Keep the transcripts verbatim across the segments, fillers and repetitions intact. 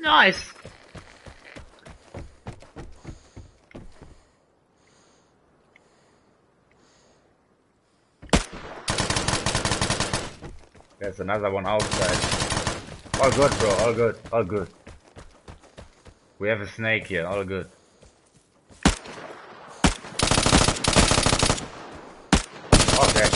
Nice. There's another one outside. All good, bro. All good. All good. We have a snake here. All good. Okay.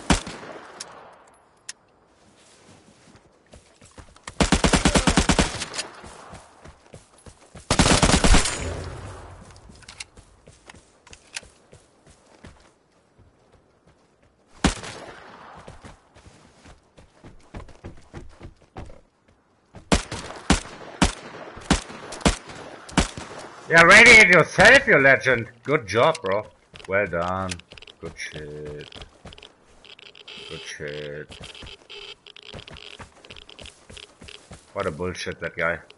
Yeah, radiate yourself, you legend. Good job, bro. Well done. Good shit. Good shit. What a bullshit, that guy.